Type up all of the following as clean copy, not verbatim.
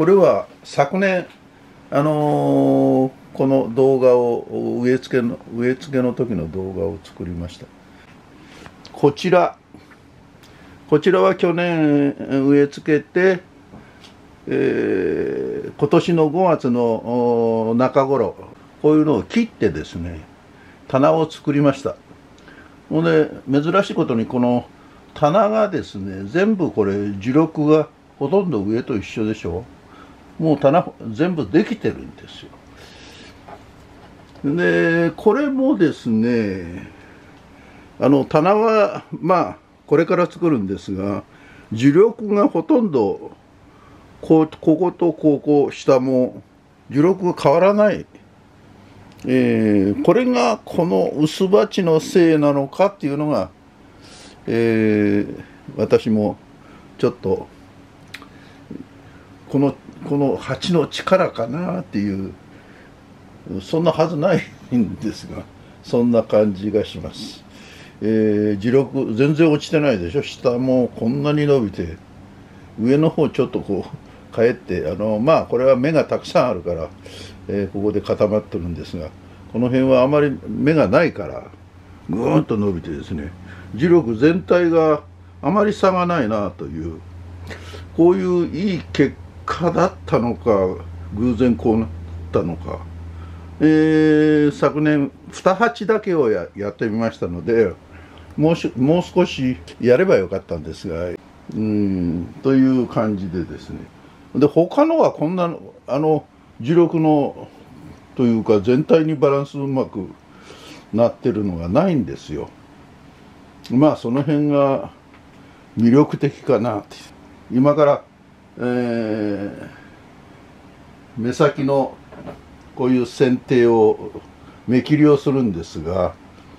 これは昨年この動画を植え付けの時の動画を作りました。こちらは去年植え付けて、今年の5月の中頃こういうのを切ってですね、棚を作りました。ので珍しいことにこの棚がですね、全部これ樹力がほとんど上と一緒でしょ。もう棚全部できてるんですよ。でこれもですね、棚はまあこれから作るんですが、樹力がほとんどこことここ下も樹力が変わらない。これがこの薄鉢のせいなのかっていうのが、私もちょっとこの鉢の力かなっていう、そんなはずないんですが、そんな感じがします。樹力全然落ちてないでしょ。下もこんなに伸びて、上の方ちょっとこうかえってまあこれは芽がたくさんあるから、ここで固まってるんですが、この辺はあまり芽がないからぐーんと伸びてですね、樹力全体があまり差がないなという、こういういい結果だったのか偶然こうなったのか、昨年2鉢だけをやってみましたので、もう少しやればよかったんですが、という感じでですね。で他のはこんな樹力のというか全体にバランスうまくなってるのがないんですよ。まあその辺が魅力的かなって。今から、目先のこういう剪定を目切りをするんですが、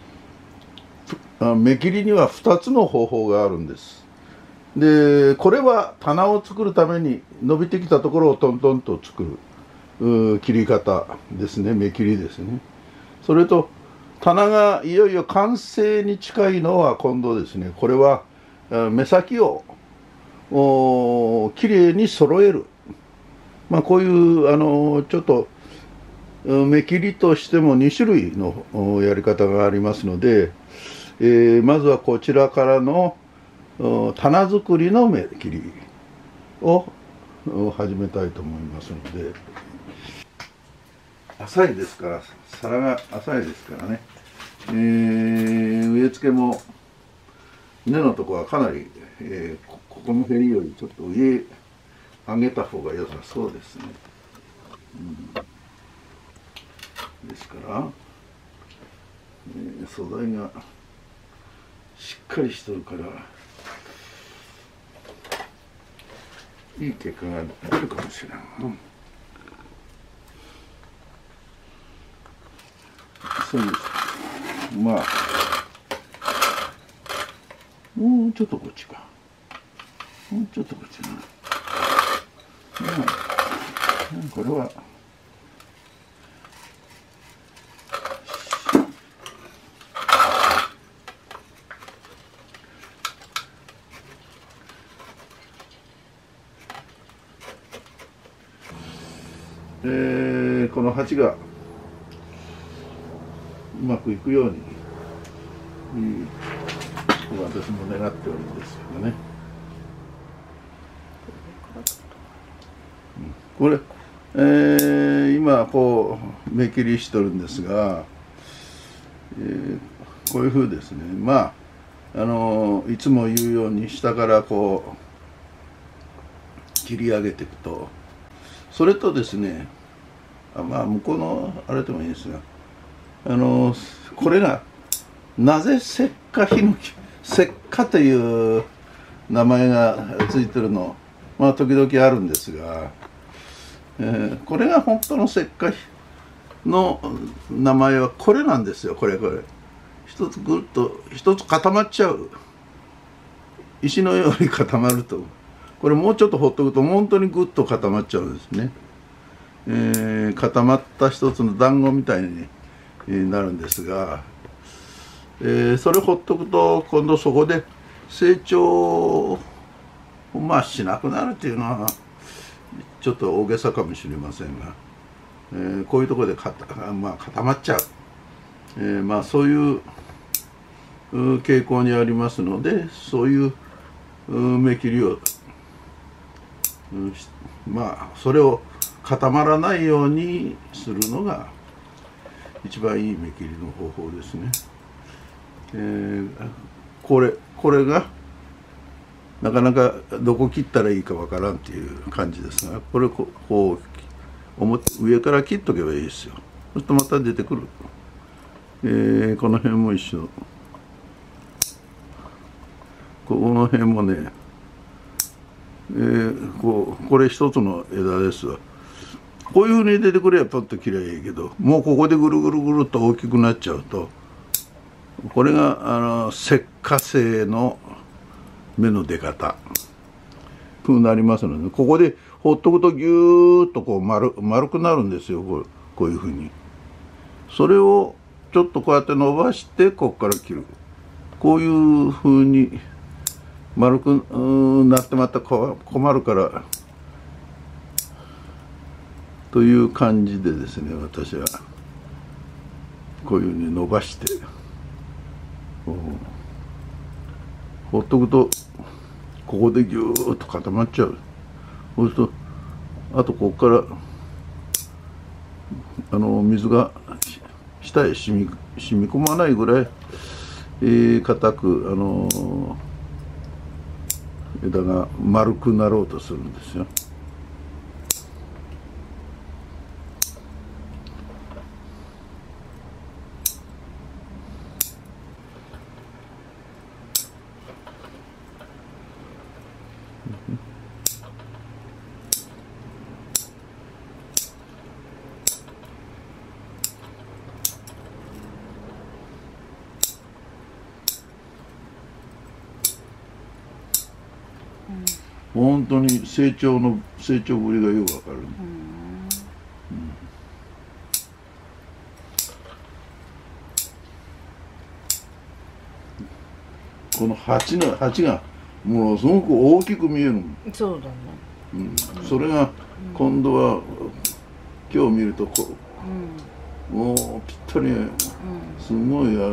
目切りには2つの方法があるんです。でこれは棚を作るために伸びてきたところをトントンと作る切り方ですね、目切りですね。それと棚がいよいよ完成に近いのは今度ですね、これは目先をきれいに揃える、まあ、こういうちょっと目切りとしても2種類のやり方がありますので、まずはこちらからの棚作りの目切りを始めたいと思いますので、浅いですから、皿が浅いですからね、植え付けも根のところはかなり、ここのへりよりちょっと上上げた方が良さそうですね。ですから、素材がしっかりしとるからいい結果が出るかもしれん。そうです。まあもうちょっとこっちか、もうちょっとこっちな。これはこの鉢がうまくいくように、私も願っておるんですけどね。これ、今こう目切りしとるんですが、こういうふうですね。まあいつも言うように下からこう切り上げていくと、それとですね、まあ向こうのあれでもいいですが、これがなぜ石化ヒノキ、石化という名前がついてるの、まあ時々あるんですが、これが本当の石化の名前はこれなんですよ。これ一つぐっと一つ固まっちゃう、石のように固まると、これもうちょっとほっとくと本当にぐっと固まっちゃうんですね。固まった一つの団子みたいになるんですが、それほっとくと今度そこで成長をしなくなるっていうのはちょっと大げさかもしれませんが、こういうところで固まっちゃう、そういう傾向にありますので、そういう目切りを、それを固まらないようにするのが一番いい目切りの方法ですね。これがなかなかどこ切ったらいいかわからんっていう感じですが、これこう上から切っとけばいいですよ。そうするとまた出てくる。この辺も一緒。この辺もね、これ一つの枝ですわ。こういうふうに出てくればパッと切ればいいけど、もうここでぐるぐるぐるっと大きくなっちゃうと、これが石化性の芽の出方風になりますので、ここでほっとくとギューッとこう丸くなるんですよ。こういうふうに。それをちょっとこうやって伸ばしてここから切る。こういうふうに丸くなってまた困るからという感じでですね、私はこういうふうに伸ばしてほっとくとここでギューッと固まっちゃう。そうするとあとここから水が下へ染み込まないぐらい硬く枝が丸くなろうとするんですよ。本当に成長ぶりがよくわかる。この鉢がものすごく大きく見える。 そうだね。 それが今度は今日見るともうぴったり、すごい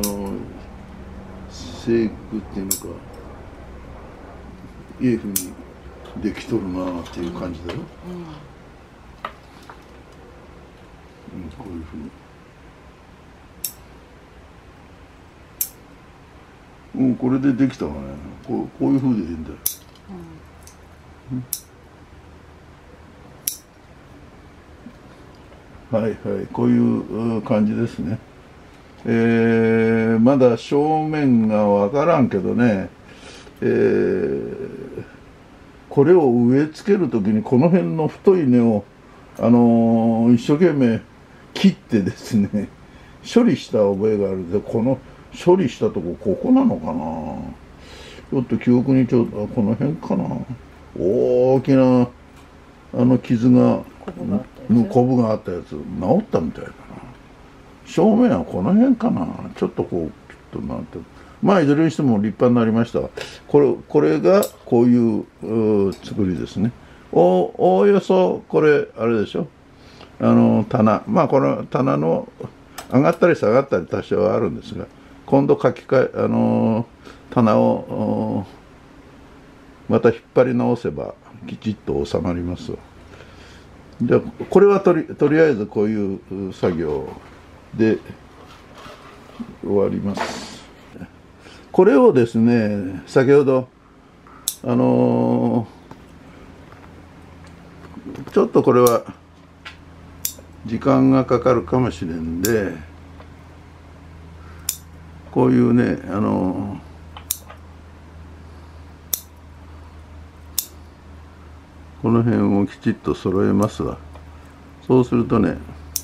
生育っていうのかいいふうにできとるなっていう感じだよ。こういうふうに。これでできたわね。こういうふうでいいんだよ。はいはい、こういう感じですね。まだ正面がわからんけどね、これを植え付けるときにこの辺の太い根を、一生懸命切ってですね処理した覚えがあるんで、この処理したとここなのかな、ちょっと記憶にこの辺かな、大きな傷がコブがあったやつ治ったみたいだな。正面はこの辺かな、ちょっとこうピッとなって、いずれにしても立派になりました。これがこういう作りですね。おおよそこれあれでしょ、棚、この棚の上がったり下がったり多少はあるんですが、今度棚をまた引っ張り直せばきちっと収まりますわ。じゃあこれはとりあえずこういう作業で終わります。これをですね、先ほどちょっとこれは時間がかかるかもしれんで、こういうねこの辺をきちっと揃えますわ。そうするとね、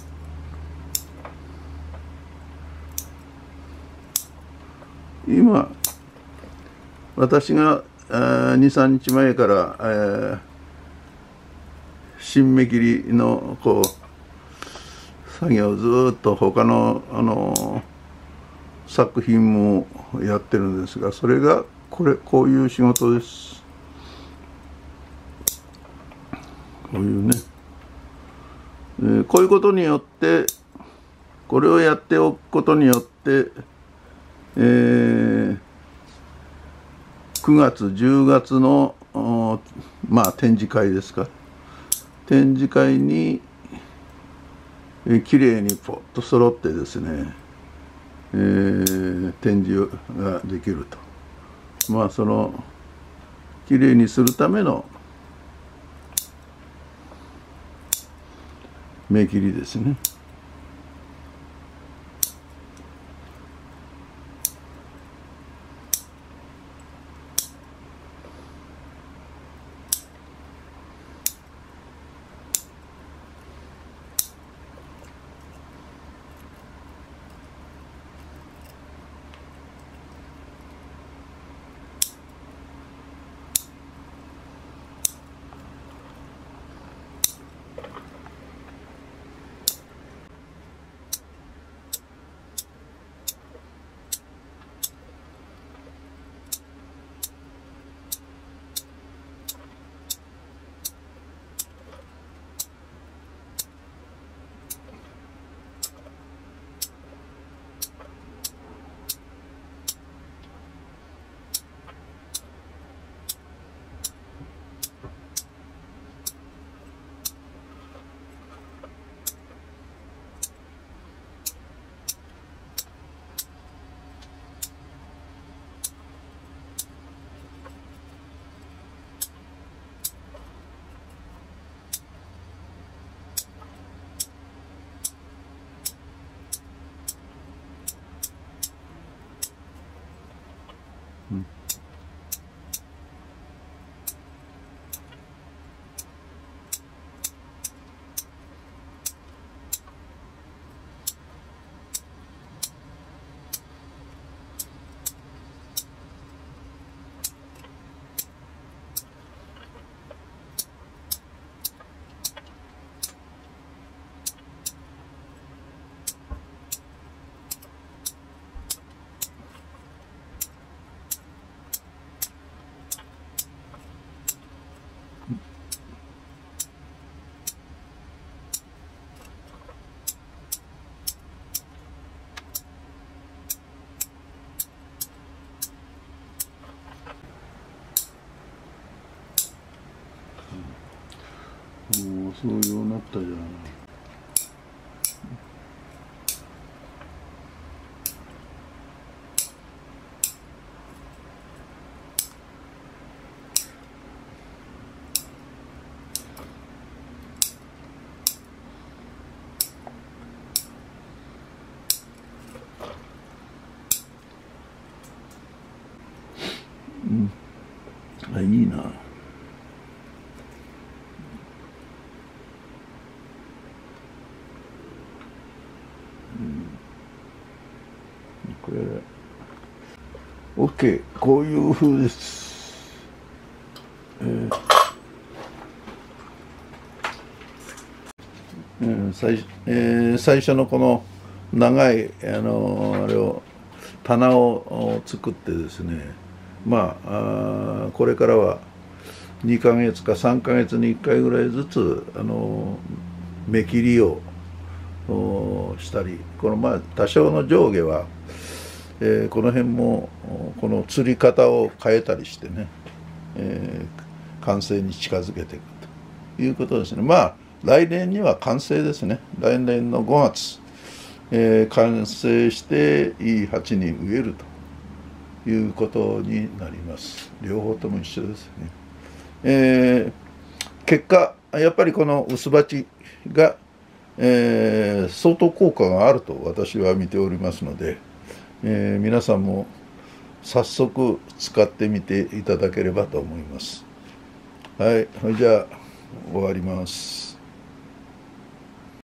今私が2、3日前から、新芽切りの作業をずっと他の作品もやってるんですが、それがこういう仕事です。 こういうね、こういうことによって、これをやっておくことによって、9月10月の展示会ですか、展示会にきれいにポッと揃ってですね、展示ができると、そのきれいにするための目切りですね。そういうようになったじゃない。いいな。これ OK、 こういう風です。最初のこの長いあれを棚を作ってですね、これからは2ヶ月か3ヶ月に1回ぐらいずつ目切りをしたり、この多少の上下は、この辺もこの釣り方を変えたりしてね、完成に近づけていくということですね。来年には完成ですね。来年の5月、完成していい鉢に植えるということになります。両方とも一緒ですね。結果やっぱりこの薄鉢が、相当効果があると私は見ておりますので、皆さんも早速使ってみていただければと思います。はい、じゃあ終わります。